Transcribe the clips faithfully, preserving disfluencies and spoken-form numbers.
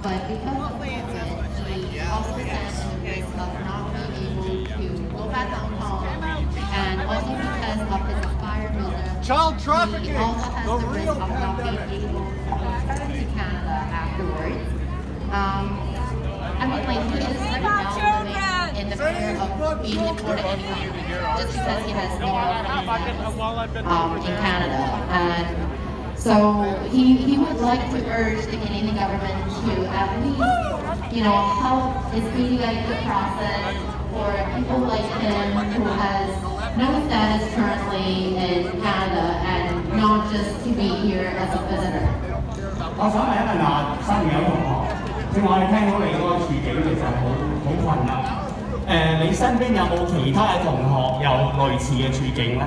but because of COVID, he also stands in the risk of not being able to go back down home, and also because of his expired visa, Child he trafficking, also has the the risk real of not being pandemic. able to return to Canada afterwards. Um, I mean, like, he is right now living in the fear of being deported anyway, just because he has no family um, in Canada. And so he, he would like to urge the Canadian government to at least, you know, help expedite the process for people like him who has no status currently in Canada and not just to be here as a visitor. 我想問一問啊，新友同學，正話你聽到你嗰個處境其實好好困難。誒，你身邊有冇其他嘅同學有類似嘅處境咧？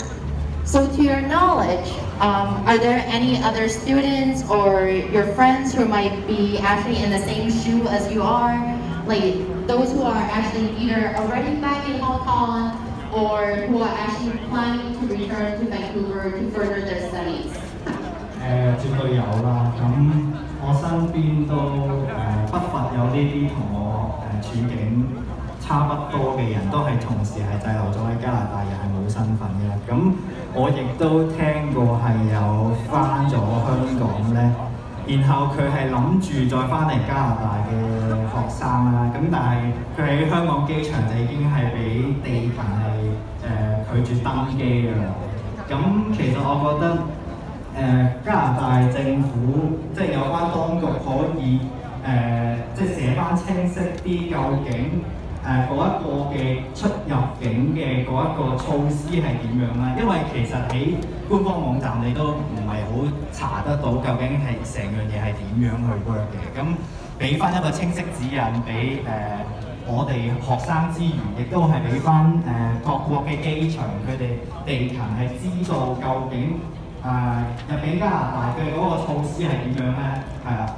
So to your knowledge, um, are there any other students or your friends who might be actually in the same shoe as you are? Like those who are actually either already back in Hong Kong or who are actually planning to return to Vancouver to further their studies? 誒，絕對有啦。咁我身邊都誒不乏有呢啲同我誒處境差不多嘅人，都係同時係滯留咗喺加拿大，又係冇身份嘅。咁我亦都聽過係有翻咗香港咧，然後佢係諗住再翻嚟加拿大嘅學生啦。咁但係佢喺香港機場就已經係俾地勤係誒拒絕登機㗎啦。咁其實我覺得誒、呃、加拿大政府即係有關當局可以誒、呃、即係寫翻清晰啲，究竟誒嗰、呃、一個嘅出入境嘅嗰一個措施係點樣啦？因為其實喺官方網站你都唔係好查得到究竟係成樣嘢係點樣去 work 嘅。咁俾翻一個清晰指引俾誒、呃、我哋學生之餘，亦都係俾翻誒各國嘅機場佢哋地勤係知道究竟。 誒入境加拿大嘅嗰個措施係點樣咧？係啊。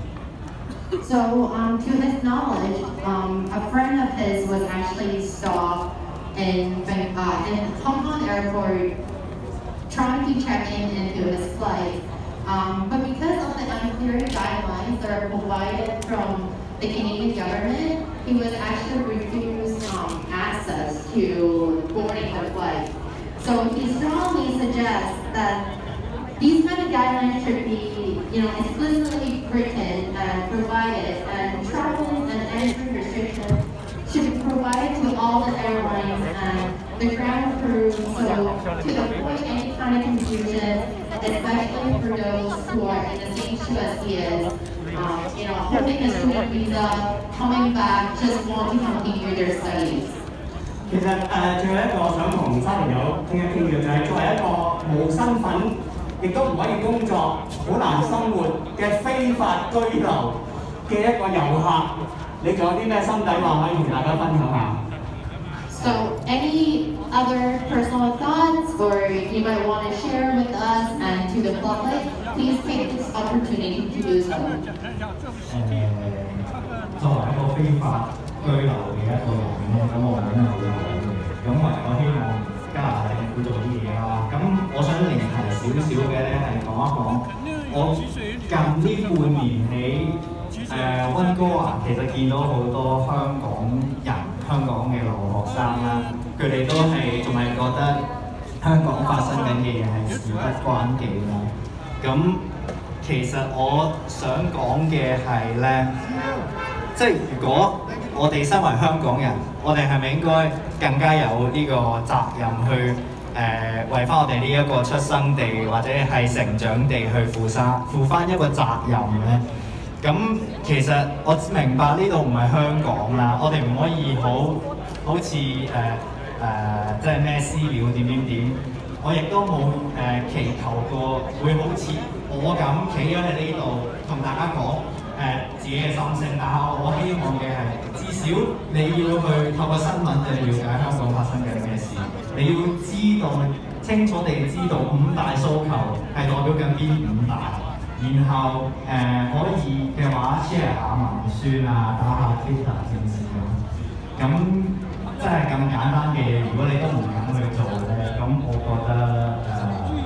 So um, to his knowledge, um, a friend of his was actually stopped in uh, in Hong Kong airport trying to check in into his flight. Um, but because of the unclear guidelines that are provided from the Canadian government, he was actually refused um, access to boarding the flight. So he strongly suggests that these kind of guidelines should be, you know, explicitly written and provided, and travel and entry restrictions should be provided to all the airlines and the ground crew, so to avoid any kind of confusion, especially for those who are in the same shoe as he is, um, you know, holding a student visa, coming back, just want to continue their studies. 其實誒，仲、呃、有一個想同新朋友傾一傾嘅，就係、是、作為一個冇身份，亦都唔可以工作、好難生活嘅非法居留嘅一個遊客，你仲有啲咩心底話可以同大家分享下 ？So any other personal thoughts or you might want to share with us and to the public, please take this opportunity to do so. 誒、呃，作為一個非法居留嘅一個人咧，咁我梗係會講嘅。咁我我希望加拿大政府做啲嘢啦。咁我想離題少少嘅咧，係講一講我近呢半年喺誒溫哥華，其實見到好多香港人、香港嘅留學生啦，佢哋都係仲係覺得香港發生緊嘅嘢係事不關己啦。咁其實我想講嘅係咧，即係如果我哋身為香港人，我哋係咪應該更加有呢個責任去誒、呃、為翻我哋呢一個出生地或者係成長地去負翻負翻一個責任咧？咁其實我明白呢度唔係香港啦，我哋唔可以好好似誒誒即係咩私了點點點，我亦都冇誒祈求過會好似我咁企咗喺呢度同大家講。誒、呃、自己嘅心聲，但係我希望嘅係至少你要去透過新聞去了解香港發生緊嘅事，你要知道清楚地知道五大訴求係代表緊邊五大，然後誒、呃、可以嘅話 share 下文宣啊，打下 Twitter 電視咁，咁真係咁簡單嘅嘢，如果你都唔敢去做咧，咁我覺得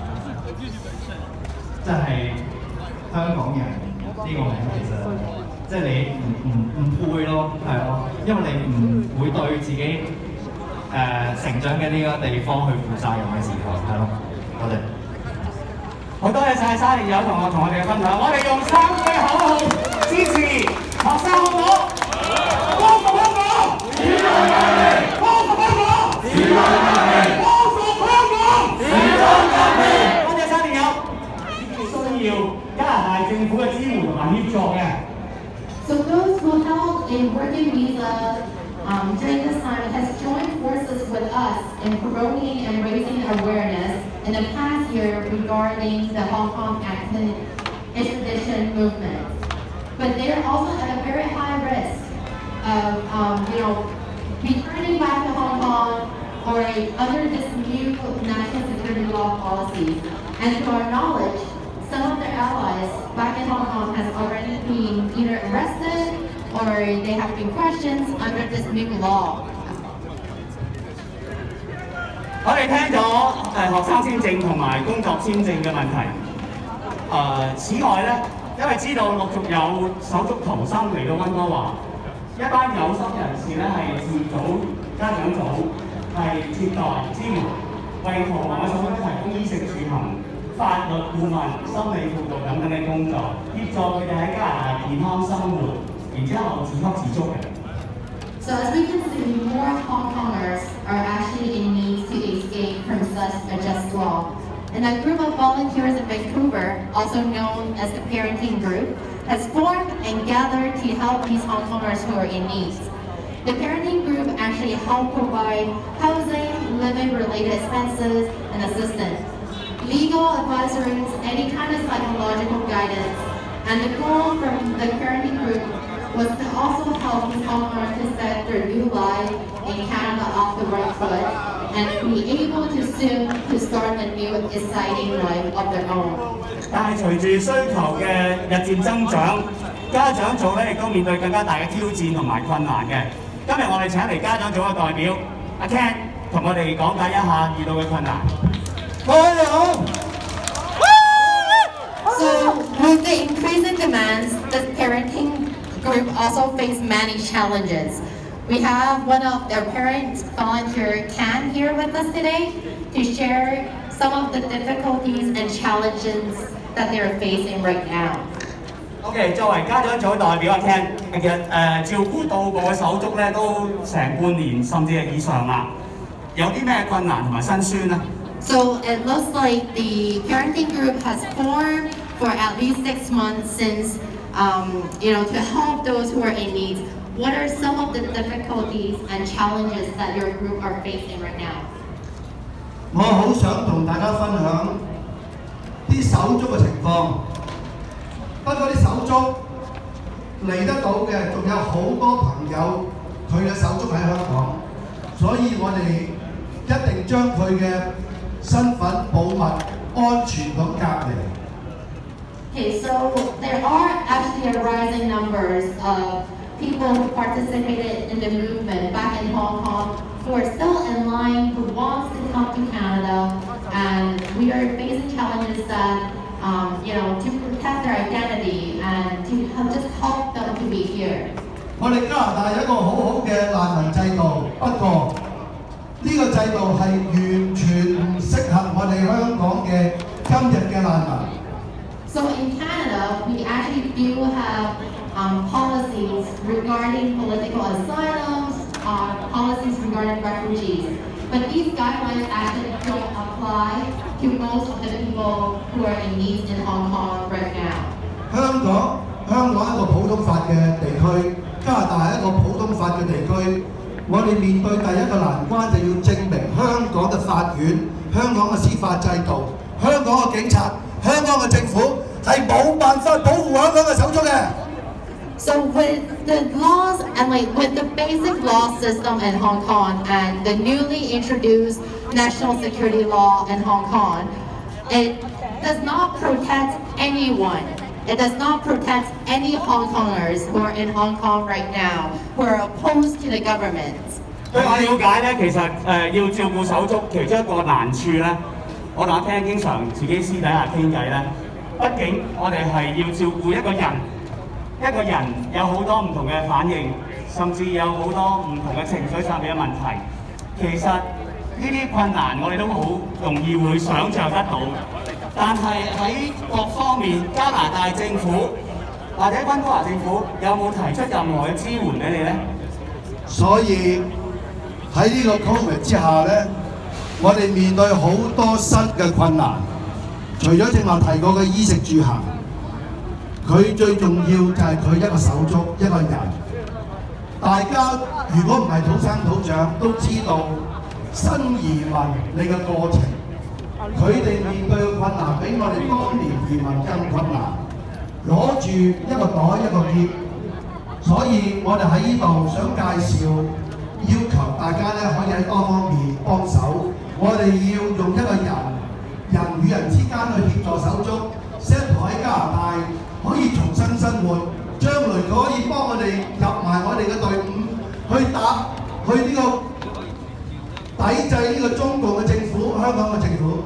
誒，即、呃、係香港人。呢個名其實即即係你唔唔唔配咯，係咯，因為你唔會對自己誒、呃、成長嘅呢個地方去負責任嘅時候，係咯，多謝。 好多謝晒沙田友同學同我哋嘅分享，我哋用三句口號支持學生好唔好？光復香港，時代革命；光復香港，時代革命；光復香港，時代革命。多謝沙田友，需要加拿大政府嘅支援同埋協助嘅。 So those who held a working visa um, during this time has joined forces with us in promoting and raising awareness in the past year regarding the Hong Kong extradition movement. But they are also at a very high risk of, um, you know, returning back to Hong Kong or under this new national security law policy. And to our knowledge, some of their allies back in Hong Kong has already been either arrested or they have been questioned under this new law. 我哋聽咗誒學生簽證同埋工作簽證嘅問題。誒、呃、此外咧，因為知道陸續有手足逃生嚟到溫哥華，一班有心人士咧係自組家長組，係接待支援，為逃亡嘅手足提供衣食住行、法律顧問、心理輔導等等嘅工作，協助佢哋喺加拿大健康生活，然之後自給自足嘅。 So as we can see, more Hong Kongers are actually in need to escape from such a just law. And a group of volunteers in Vancouver, also known as the Parenting Group, has formed and gathered to help these Hong Kongers who are in need. The Parenting Group actually help provide housing, living-related expenses, and assistance, legal advisories, any kind of psychological guidance. And the goal from the Parenting Group was to also help these Hong Kongers to set their new life in Canada off the right foot and be able to soon to start a new exciting life of their own. 但係隨住需求嘅日漸增長，家長組咧亦都面對更加大嘅挑戰同埋困難嘅。今日我哋請嚟家長組嘅代表阿 Ken 同我哋講解一下遇到嘅困難。各位你好。 So with the increasing demands, the parenting group also face many challenges. We have one of their parents volunteer, Ken, here with us today to share some of the difficulties and challenges that they are facing right now. OK， 作為家長組代表阿 Ken， 其實誒、呃、照顧到埗嘅手足咧都成半年甚至係以上啦，有啲咩困難同埋辛酸咧？ So it looks like the parenting group has formed for at least six months since, um, you know, to help those who are in need. What are some of the difficulties and challenges that your group are facing right now? 我好想同大家分享啲手足嘅情況。不過啲手足嚟得到嘅，仲有好多朋友佢嘅手足喺香港，所以我哋一定將佢嘅身份保密、安全咁隔離。 Okay, so there are actually a rising numbers of people who participated in the movement back in Hong Kong who are still in line, who wants to come to Canada, and we are facing challenges that, um, you know, to protect their identity and to just help them to be here. 我哋加拿大有一個好好嘅難民制度，不過呢個制度係完全唔適合我哋香港嘅今日嘅難民。 So in Canada, we actually do have um, policies regarding political asylums, uh, policies regarding refugees. But these guidelines actually don't apply to most of the people who are in need in Hong Kong right now. 香港香港係一個普通法嘅地區，加拿大係一個普通法嘅地區。我哋面對第一個難關就要證明香港嘅法院、香港嘅司法制度、香港嘅警察、香港嘅政府係冇辦法保護香港嘅手足嘅。 So with the laws and like with the basic law system in Hong Kong and the newly introduced national security law in Hong Kong, it does not protect anyone. It does not protect any Hong Kongers who are in Hong Kong right now, who are opposed to the government. 據我了解咧，其實誒、呃、要照顧手足，其中一個難處咧，我同阿 Ken 經常自己私底下傾偈咧。畢竟我哋係要照顧一個人，一一個人有好多唔同嘅反應，甚至有好多唔同嘅情緒上面嘅問題。其實呢啲困難我哋都好容易會想像得到，但係喺各方面，加拿大政府或者溫哥華政府有冇提出任何嘅支援俾你呢？ 所以喺呢個 Covid 之下咧，我哋面對好多新嘅困難。除咗正話提過嘅衣食住行，佢最重要就係佢一個手足一個人。大家如果唔係土生土長，都知道新移民你嘅過程，佢哋面對嘅困難比我哋當年移民更困難，攞住一個袋一個篋。所以我哋喺呢度想介紹，要求大家咧可以喺多方面幫手。我哋要用一個人。人與人之間去協助手足 settle 喺加拿大可以重新生活，將來可以幫我哋入埋我哋嘅隊伍，去打去呢個抵制呢個中共嘅政府、香港嘅政府。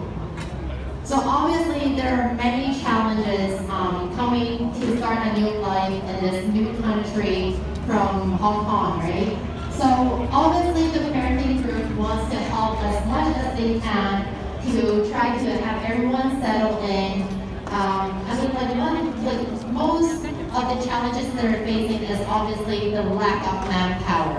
So obviously there are many challenges um, coming to start a new life in this new country from Hong Kong, right? So obviously the parenting group wants to help as much as they can to try to have everyone settle in. Um, I mean, like one, like most of the challenges they're facing is obviously the lack of manpower.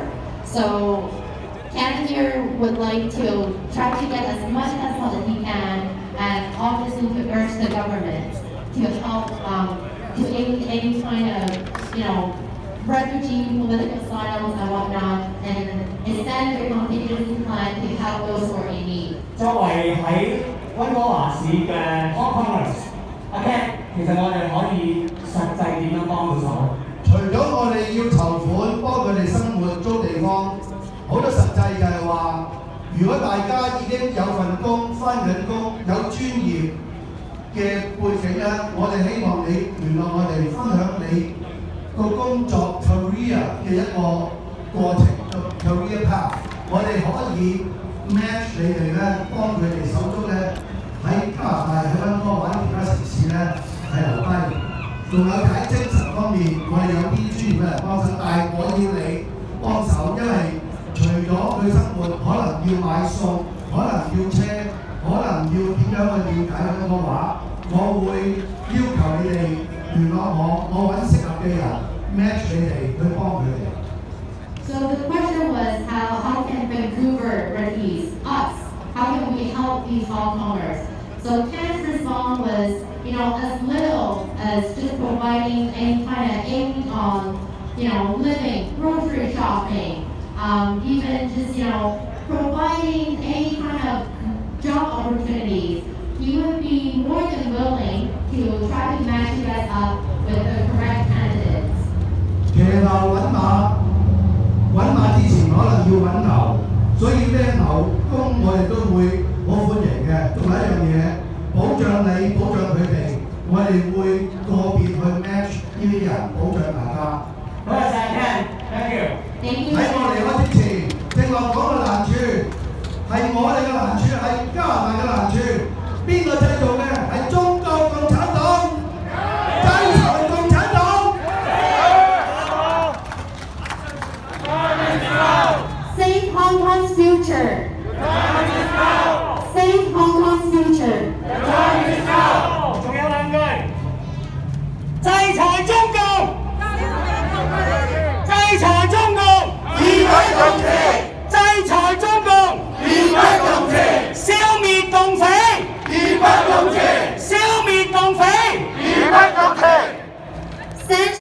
So Canada here would like to try to get as much as well as he can, and obviously to urge the government to help um, to aid any kind of, you know, refugee political asylums and whatnot, and extend their contingency plan to help those who are in need. 作為喺溫哥華市嘅 Commerce， 阿 Ken， 其實我哋可以實際點樣幫到手？ 除咗我哋要籌款幫佢哋生活租地方，好多實際就係話，如果大家已經有份工、返緊工、有專業嘅背景咧，我哋希望你聯絡我哋，分享你個工作 career 嘅一個過程 career path， 我哋可以 match 你哋咧，幫佢哋手足咧喺加拿大、喺溫哥華其他城市咧係留低。仲有喺精神方面，我哋有啲專業嘅人幫手，但係我要你幫手，因為除咗佢生活，可能要買餸，可能要車，可能要點樣去了解溫哥華，我會要求你哋聯絡我，我揾適合嘅人 match 你哋去幫佢哋。 So the question was how, how can Vancouver Rockies, us, how can we help these Hong Kongers? So Ken's response was, you know, as little as just providing any kind of aid on, you know, living, grocery shopping, um, even just, you know, providing any kind of job opportunities. He would be more than willing to try to match you guys up with the correct candidates. 騎牛揾馬，揾馬之前可能要揾牛，所以咩牛工我哋都會好歡迎嘅。仲有一樣嘢，保障你，保障佢哋，我哋會個別去 match 呢啲人，保障大家。 多謝晒 Ken，thank you。 喺我離開之前，正話講嘅難處係我哋嘅難處，係加拿大嘅難處，邊個製造？